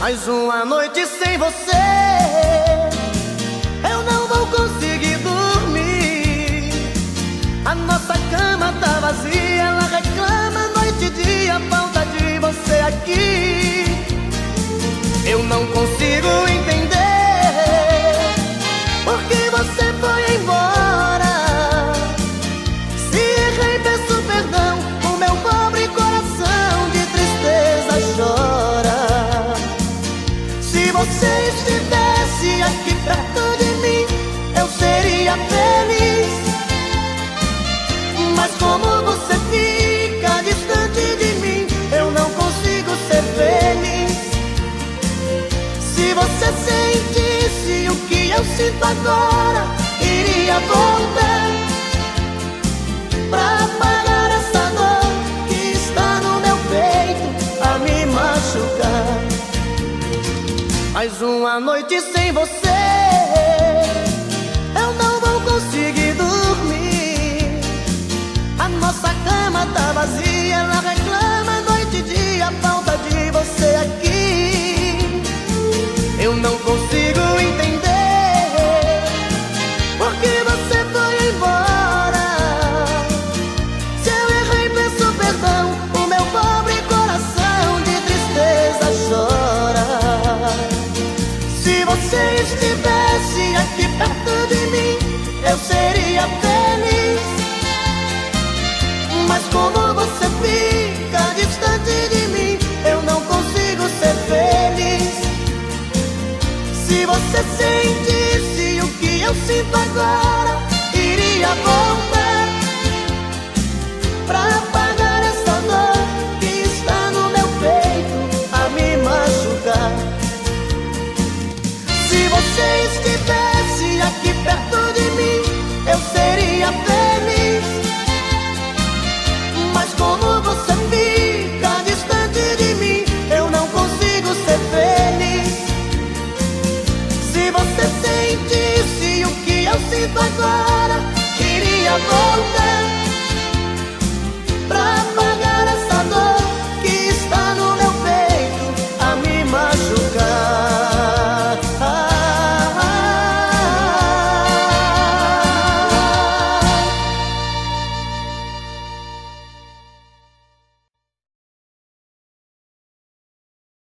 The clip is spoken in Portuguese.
Mais uma noite sem você, eu não vou conseguir dormir. A nossa cama tá vazia, ela reclama noite e dia, falta de você aqui. Eu não consigo entender por que você foi embora. Se errei, peço perdão, o meu pobre coração de tristeza chora. Se você estivesse aqui perto de mim, eu seria feliz. Mas como você fica distante de mim, eu não consigo ser feliz. Se você sentisse o que eu sinto agora, iria voltar pra apagar essa dor que está no meu peito a me machucar. Mais uma noite sem você, eu não vou conseguir dormir. A nossa cama tá vazia, ela reclama noite e dia, falta de você aqui. Eu não consigo entender por que você foi embora. Se eu errei, peço perdão, o meu pobre coração de tristeza chora. Se você estivesse aqui perto de mim, eu seria feliz. Mas como você fica distante de mim, eu não consigo ser feliz. Se você sentisse o que eu sinto agora, iria voltar